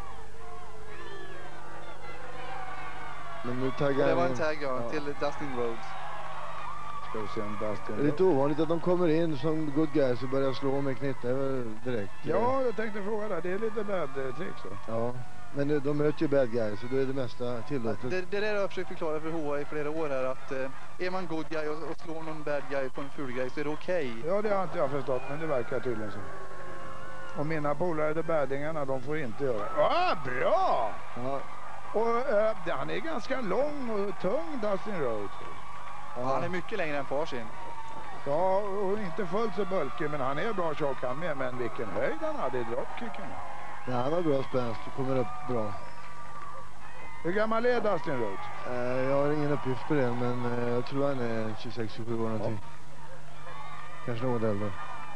Men nu taggar det var en tagg, ja, ja, till Dustin Rhodes. Det är lite ovanligt att de kommer in som good guys och börjar slå med knytnävar direkt. Ja, jag tänkte fråga där. Det är lite bad trick så. Ja, men de möter ju bad guys och då är det mesta tillåtet. Det, det är det jag har försökt förklara för H A i flera år här, att eh, är man good guy och, och slår någon bad guy på en ful guy så är det okej. Okay. Ja, det har inte jag förstått, men det verkar tydligen så. Och mina polare, de baddingarna, de får inte göra. Ah, bra! Ja. Och eh, han är ganska lång och tung, Dustin Rhodes. Ja, han är mycket längre än farsin. Ja, och inte fullt så bulkig, men han är bra tjock han med. Men vilken höjd han hade i dropkicken. Ja, han har bra spänst och kommer upp bra. Hur gammal är Dustin Rhodes? Uh, jag har ingen uppgift på det, men uh, jag tror han är tjugosex tjugosju år någonting. Ja. Kanske något äldre.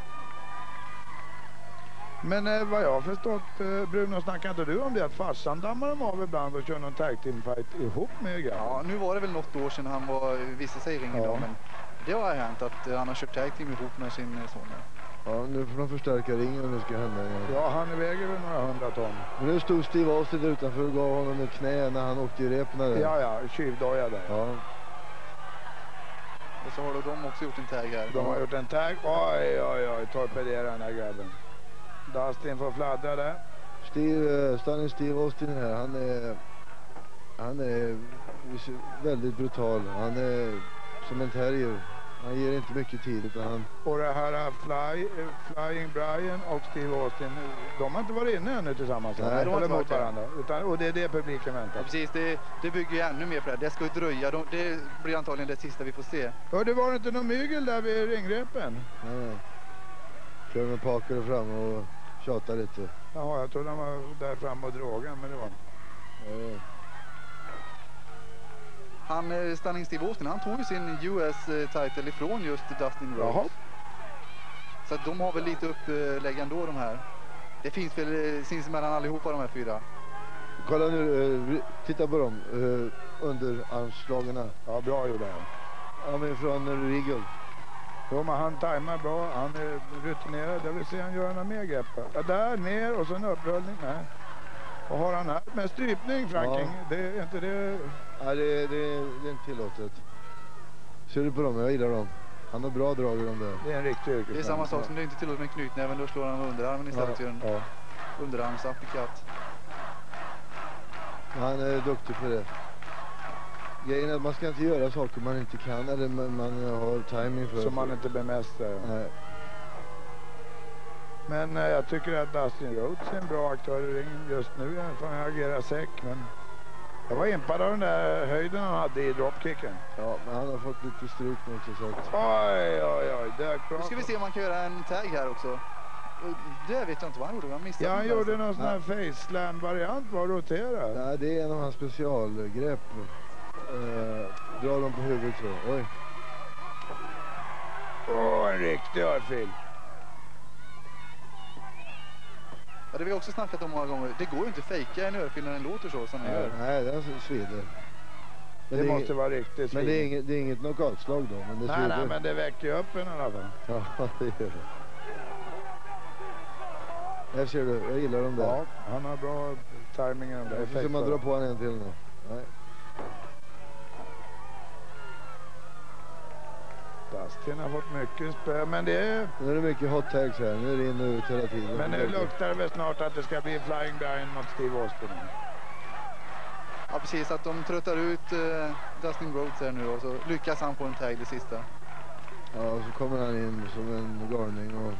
Men eh, vad jag har förstått, eh, Bruno, snackar inte du om det att farsan dammar dem av ibland och kör någon tag team fight ihop med grabben? Ja, nu var det väl något år sedan han var, visste sig i ringen ja. då, men det har hänt att eh, han har kört tag team ihop med sin son. Ja, nu får de förstärka ringen om det ska hända igen. Ja, han väger väl några hundra ton. Men nu stod Steve Austin utanför och gav honom ett knä när han åkte i reporna där. Ja, ja, tjuvdoja där. Ja. Och så har då de också gjort en tag här. De har gjort en tag. Oj, oj, oj, torpederar den här grabben. Dustin får fladdra där. Steve, Stunning Steve Austin här, han är, han är väldigt brutal. Han är som en terrier. Han ger inte mycket tid utan han... Och det här fly, Flying Brian och Steve Austin, de har inte varit inne ännu tillsammans. Nej, de har inte mot varandra. Utan, och det är det publiken väntar. Ja, precis, det, det bygger ju ännu mer på det. Det ska ju dröja. De, det blir antagligen det sista vi får se. Ja, det var inte någon mygel där vid ringrepen. Nej, nej. Kör med Parker fram och tjatar lite. Jaha, jag trodde han var där fram och drogen, men det var ja. Han, Stunning Steve Austin, han tog ju sin U S-title ifrån just Dustin Rhodes. Jaha. Så att de har väl lite upplägg ändå, de här. Det finns väl sinsemellan allihopa, de här fyra. Kolla nu, titta på dem, under armslagarna. Ja, bra gjorde han. Ja, men från Regal. Jo, men han tajmar bra, han är rutinerad. Jag vill se han göra några mer grepp. Ja, där, ner och så en upprullning. Nej. Och har han här med strypning, Franking? Ja. Det är inte det... Ja, det, det, det är inte tillåtet. Ser du på dem? Jag gillar dem. Han har bra drag i dem där. Det är en riktig yrkesman. Det är samma sak som det är inte tillåtet med knytnäven. Då slår han med underarmen istället. Ja, en ja. underarms uppercut. Han är duktig för det. Grejen är att man ska inte göra saker man inte kan eller man, man har timing för. Som man inte bemästrar. Nej. Men eh, jag tycker att Dustin Rhodes är en bra aktör i ringen just nu. Han agerar säck, men Jag var impad av den där höjden han hade i dropkicken. Ja, men han har fått lite stryk nu också. Så att... Oj, oj, oj. Det Nu ska vi se om man kan göra en tag här också. Det vet jag inte vad han gjorde. Jag missade ja, han gjorde någon sån här ja. face slam-variant. Var rotera. Nej, det är en av hans specialgrepp. Uh, dra dem på huvudet så. Oj. Åh, oh, en riktig örfil. Ja, det har vi också snackat om många gånger. Det går ju inte att fejka en örfil när den låter så som den gör. Nej, det är svider. Men det, det måste inget, vara riktigt men det är, inget, det är inget knockoutslag då. Men det nej, nej, men det väcker upp en i alla fall. Ja, det gör det. Här ser du, jag gillar dem där. Ja, han har bra timing. Jag får se man drar på en en till nu. Nej. Dustin har fått mycket spö, men det är... Nu är det mycket hot tags här, nu är det in och ut hela tiden. Men nu luktar det väl snart att det ska bli Flying Brian mot Steve Austin. Ja, precis, att de tröttar ut uh, Dustin Rhodes här nu och så lyckas han få en tag det sista. Ja, och så kommer han in som en garning och...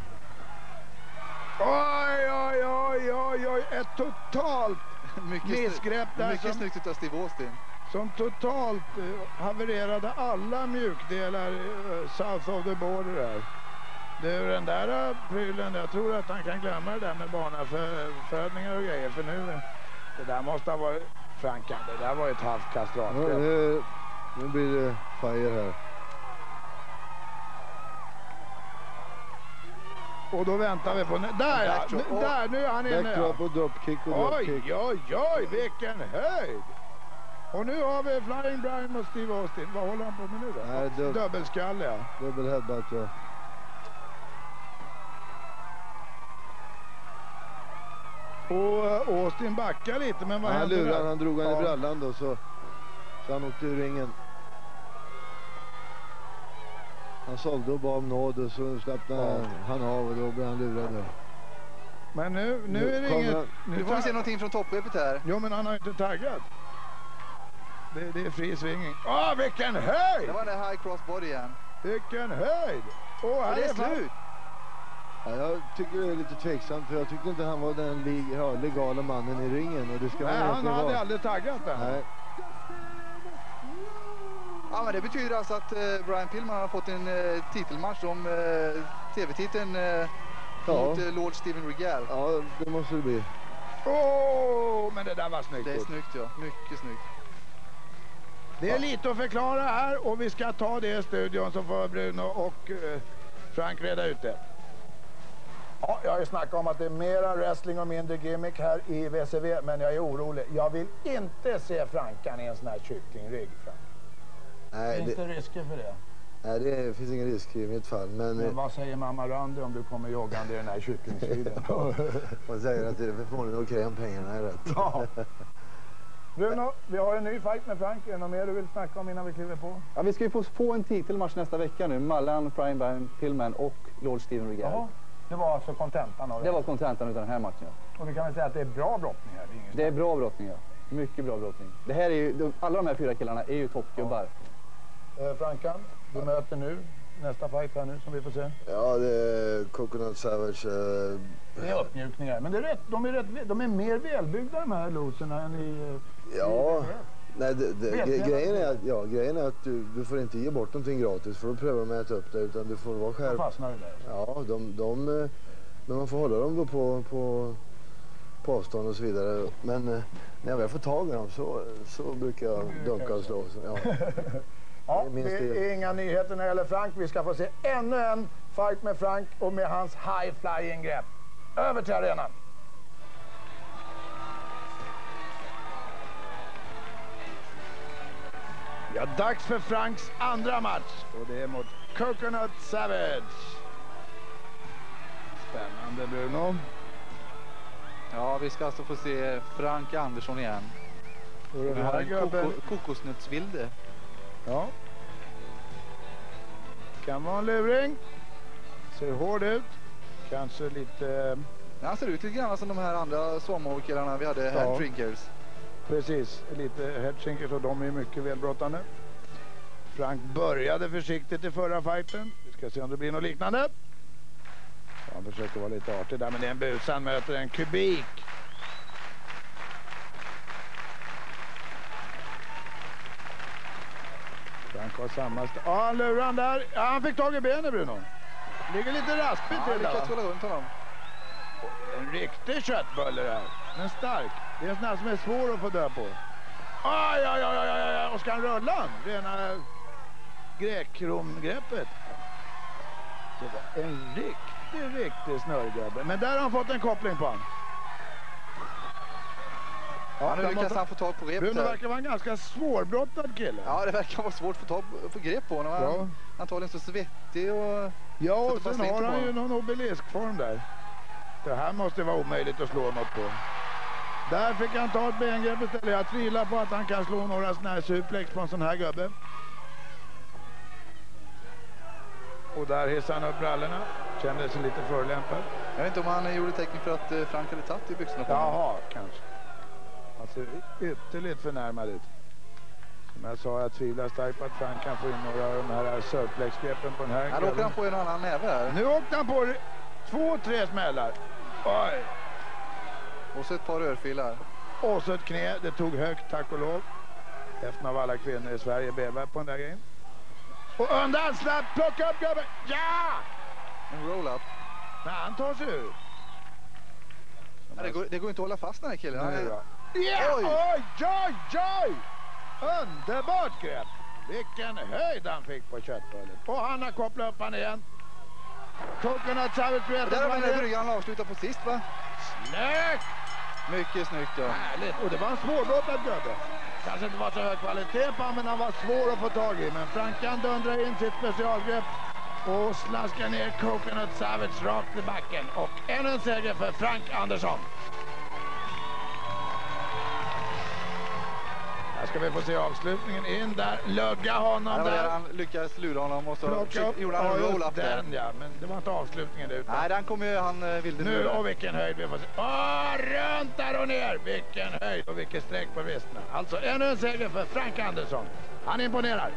Oj, oj, oj, oj, oj, ett totalt missgrepp där. Mycket som, snyggt av Steve Austin. Som totalt uh, havererade alla mjukdelar uh, south of the border där. Du, den där prylen, jag tror att han kan glömma det där med barnafödningar och grejer. För nu, det där måste ha varit Frankan, det där var ju ett halvt kastrat. Ja, nu, nu blir det fire här. Och då väntar vi på... Där ja! Nu, där, nu är han inne. Backdrop och dropkick och dropkick. Oj, oj, oj, vilken höjd! Och nu har vi Flying Brian mot Steve Austin. Vad håller han på med nu då? Nej, dub Dubbelskalle, ja. Dubbel headbutt, ja. Och uh, Austin backar lite, men vad han hände lurade, där? han drog han ja. i brallan då, så, så han åkte ur ringen. Han sålde och bad om nåd och så slappnade ja. han av och då blev han lurad då. Men nu, nu, nu är det inget... Han, nu, nu får vi se någonting från toppöppet här. Jo, men han har inte taggat. Det, det är fri svinging. Åh, oh, vilken höjd! Det var den high cross body igen. Vilken höjd! Åh, oh, här det är är slut! Ja, jag tycker det är lite tveksamt, för jag tyckte inte han var den leg ja, legala mannen i ringen. Och det ska nej, han, han hade vara. aldrig taggat den. Nej. Ja, men det betyder alltså att eh, Brian Pillman har fått en eh, titelmatch om eh, tv-titeln eh, ja. mot eh, Lord Steven Regal. Ja, det måste det bli. Åh, oh, men det där var snyggt. Det är snyggt, ja. Mycket snyggt. Det är ja. lite att förklara här och vi ska ta det i studion så får Bruno och eh, Frank reda ut det. Ja, jag har ju snackat om att det är mera wrestling och mindre gimmick här i V C V, men jag är orolig. Jag vill inte se Frankan i en sån här kycklingrygg, Frank. Nej, finns det... det risker för det? Nej, det finns ingen risk i mitt fall. Men, men vad säger mamma Randy om du kommer joggande i den här kycklingsyden? Hon säger att det är förmodligen okej om pengarna är rätt. Ja. Bruno, vi har en ny fight med Frank. Är det något mer du vill snacka om innan vi kliver på? Ja, vi ska ju få, få en titelmatch nästa vecka nu mellan Brian Pillman och Lord Steven Regal. Jaha, det var alltså kontentan av det? Det var kontentan av den här matchen. Och vi kan väl säga att det är bra brottning här? Det är, det är bra brottning, ja. Mycket bra brottning. Det här är ju, alla de här fyra killarna är ju toppgubbar. Ja. Eh, Frankan, du möter nu nästa fight här nu som vi får se. Ja, det är Coconut Savage. Eh... Det är uppmjukningar, men det är rätt, de, är rätt, de är mer välbyggda de här loserna än i... Ja, i nej, det, det, gre grejen, är att, ja, grejen är att du, du får inte ge bort någonting gratis för att pröva med att äta upp det, utan du får vara skärp. De fastnar där. Ja, de, de, men man får hålla dem då på, på, på avstånd och så vidare. Men när jag väl får tag i dem så, så brukar jag dunka och slå. Så, ja. Ja, det är inga nyheter när det gäller Frank. Vi ska få se ännu en fight med Frank och med hans high-flying-grepp. Över till arenan. Ja, dags för Franks andra match. Och det är mot Coconut Savage. Spännande, Bruno. Ja, vi ska alltså få se Frank Andersson igen. Och vi har en koko kokosnötsvilde. Ja. Kan vara en luring. Ser hård ut. Kanske lite... Ja, han ser ut lite grann som de här andra Swammo-killarna vi hade, ja. Headshrinkers. Precis, lite headshrinkers och de är mycket välbrottande. Frank började försiktigt i förra fighten. Vi ska se om det blir något liknande. Han försöker vara lite artig där, men det är en bus. Han möter en kubik. Frank har samma... St- ja, han lurar han där. Ja, han fick tag i benet, Bruno. Ligger lite raspigt Ja, till lyckas där. hålla runt honom. En riktig köttbulle där. Men stark. Det är en sån här som är svår att få dö på. Aj, aj, aj, aj, aj, aj. Och ska han rulla han? Rena grekkromgreppet. Det var en riktig, riktig snörgubbe. Men där har han fått en koppling på han. Ja, nu där lyckas måste- han få tag på repet Bruno här. verkar vara en ganska svårbrottad kille. Ja, det verkar vara svårt att få tag på, få grepp på honom. Han, Ja. antagligen så svettig och... Ja, och Sätter sen bara har slint han på ju honom. någon obeliskform där. Det här måste vara omöjligt att slå något på. Där fick han ta ett bengrepp istället. Jag tvivlar på att han kan slå några såna här suplex på en sån här gubbe. Och där hissade han upp brallorna. Kände sig lite förolämpad. Jag vet inte om han gjorde tecken för att eh, Frank hade tagit i byxorna på honom. Jaha, kanske. Han ser ytterligt förnärmad ut. Som jag sa, jag tvivlar starkt på att Frank kan få in några av de här suplex-greppen på den här. Här åker han på en annan näve här. Nu åkte han på två, tre smällar. Oj! Och så ett par örfilar. Och så ett knä, det tog högt, tack och lov. Efter av alla kvinnor i Sverige bevar på den där grejen. Och undan, slapp, plocka upp gubben! Ja! En roll-up. Nej, han tar sig ur. Ja, det, går, det går inte att hålla fast den här killen. Han Nej, är- bra. Ja! Oj. Oj, oj, oj! Underbart grepp! Vilken höjd han fick på köttbullen. Och han har kopplat upp han igen. Coconut Savage Och där har vi den här vet bryggan han avslutade på sist, va? Snyggt! Mycket snyggt, ja. Härligt. Och det var en svårbrottad gubbe. Kanske inte var så hög kvalitet på, men han var svår att få tag i. Men Frankan dundrar in sitt specialgrepp och slaskar ner Coconut Savage rakt i backen. Och ännu en seger för Frank Andersson. Här ska vi få se avslutningen in där. Lugga honom Ja, det var där där. han lyckades lura honom och så Plocka upp. gjorde han en Ja, just roll-up där. den, ja. Men det var inte avslutningen det utan. Nej, den kommer ju han eh, vilde Nu, lura. och vilken höjd vi får se. Åh, runt där och ner. Vilken höjd och vilken sträck på vristerna. Alltså ännu en seger för Frank Andersson. Han imponerar.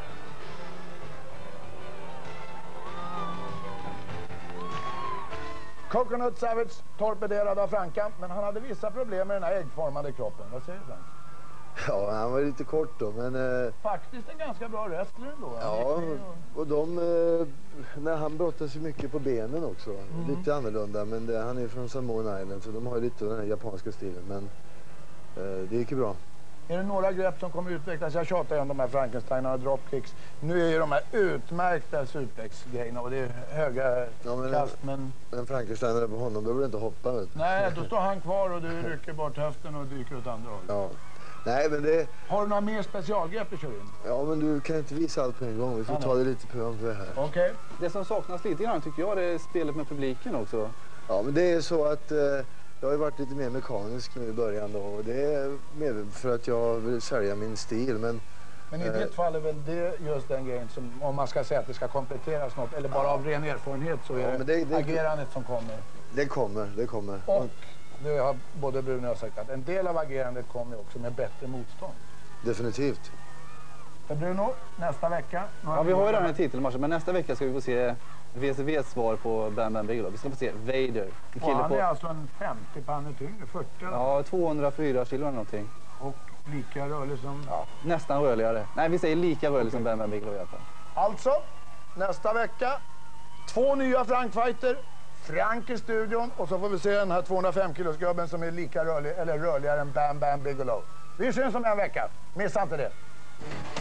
Coconut Savage torpederad av Franka, men han hade vissa problem med den här äggformade kroppen. Vad säger Frank? Ja, han var lite kort då, men... Eh, Faktiskt en ganska bra wrestler ändå. ja, och de... Eh, när han brottas ju mycket på benen också. Lite annorlunda, men det, han är från Samoan Island, så de har ju lite den här japanska stilen. Men eh, det gick ju bra. Är det några grepp som kommer utvecklas? Jag tjatar ju om de här Frankenstein och dropkicks. Nu är ju de här utmärkta suplex-grejerna och det är höga Ja, men- kast, men... Men Frankenstein på honom, då behöver du inte hoppa. Vet du. Nej, då står han kvar och du rycker bort höften och dyker åt andra hållet. Ja. Nej, men det... Har du några mer specialgrepp du kör in? Ja, men du kan inte visa allt på en gång. Vi får Ja, ta det lite på om det här. Okej. Det som saknas lite grann tycker jag det är spelet med publiken också. Ja, men det är så att... Eh, jag har ju varit lite mer mekanisk nu i början då. Och det är mer för att jag vill sälja min stil, men... Men i Eh. ditt fall är väl det just den grejen som, om man ska säga att det ska kompletteras något, eller bara av ren erfarenhet så är Ja, det, men det- det- agerandet som kommer. Det kommer, det kommer. Och det har både Bruno och jag sagt att en del av agerandet kommer också med bättre motstånd. Definitivt. För Bruno, nästa vecka... Ja, vi har ju den här titelmatchen, men nästa vecka ska vi få se V C V:s svar på Bam Bam Bigelow. Vi ska få se Vader. En Och kille han är på alltså en femtio pannor tyngre, fyrtio ja, tvåhundrafyra kilo eller någonting. och lika rörlig som... Ja, nästan rörligare. Nej, vi säger lika rörlig som Bam Bam Bigelow i alla fall. Alltså, nästa vecka, två nya Frank-fighter, Frank i studion och så får vi se den här tvåhundrafem kilosgubben som är lika rörlig, eller rörligare än Bam Bam Bigelow. Vi syns om en vecka, missa inte det.